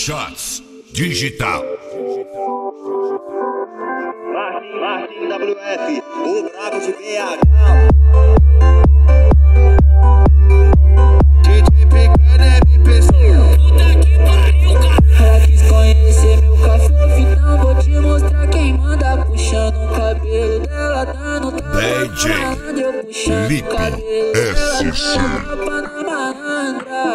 Shots Digital. Martin WF, o brabo de BH. DJ Pequeno MPC. Puta que pariu, cara. Ela quis conhecer meu cafofo, então vou te mostrar quem manda. Puxando o cabelo dela, dando tapa DJ na malandra. Eu puxando Lipe o cabelo dela, SC. dando tapa na malandra.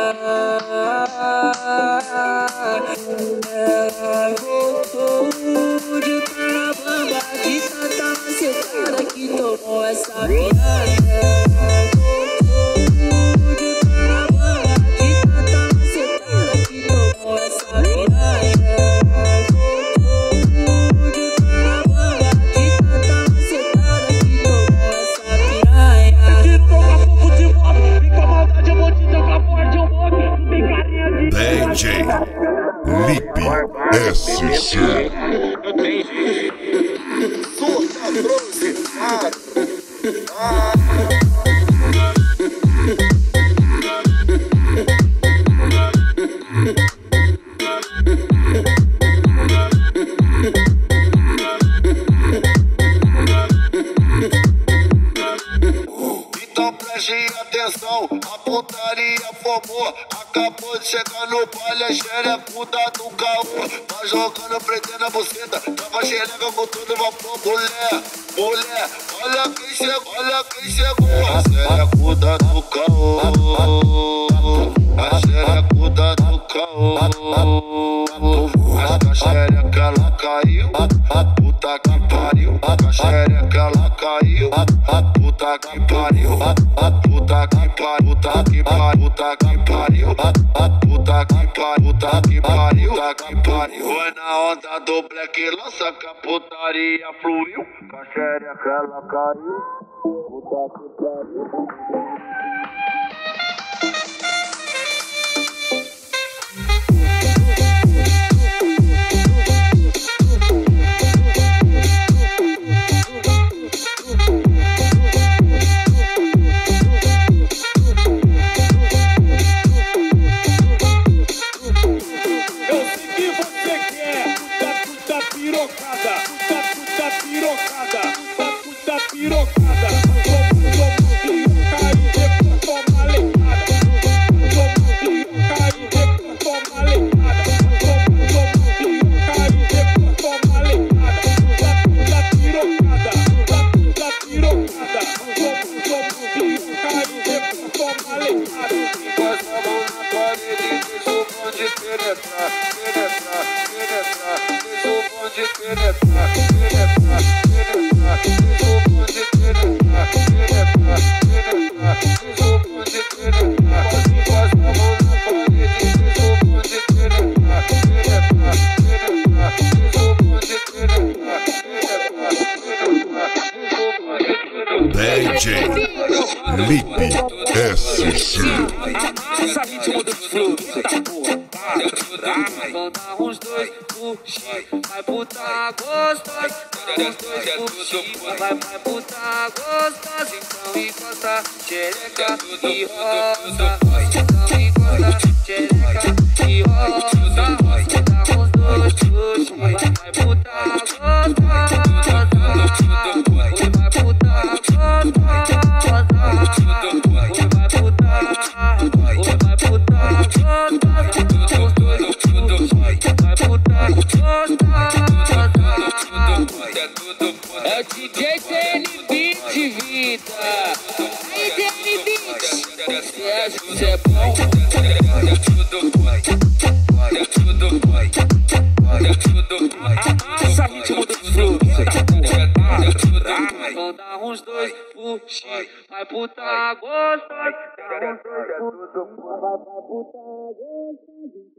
Ela voltou de perna bamba, de tanta macetada que tomou essa piranha. Ela voltou de perna bamba, de tanta macetada que tomou essa piranha. Ela voltou de perna bamba, de tanta macetada que tomou essa piranha. Tira o meu cafofo de moto, vem com a maldade, eu vou te jogar forte, eu vou. Tu tem carinha de DJ Lipe SC. Eu tenho surta bronzeada. Então preste atenção, a putaria formou. Acabou de chegar no baile, a xerecuda do caô. Vai jogando, prendendo a buceta, tava xereca com todo vapor. Mulher, olha quem chegou, olha quem chegou. A xerecuda do caô, a xerecuda do caô. A xereca ela caiu, puta que pariu. A xereca ela caiu, puta que pariu. Puta que pariu, puta que pariu, puta que pariu. Puta que pariu, puta que pariu, puta que pariu. Foi na onda do black, lança que a putaria fluiu. A xereca ela caiu, puta que pariu. DJ Lipe SC. Essa ritmo do flow, tá porra. Vão dar uns dois puxi, vai puta gostosa. Dá uns dois puxi, vai puta gostosa. Então encosta, xereca e rosa. Então encosta, xereca e rosa. Dá uns dois puxi, vai puta gostosa. É o DJ TN20, vida. Aí TN20, você acha que é bom? Amassa ritmo do flow, vão dar uns dois puxi, vai puta gostosa. Vai puta gostosa.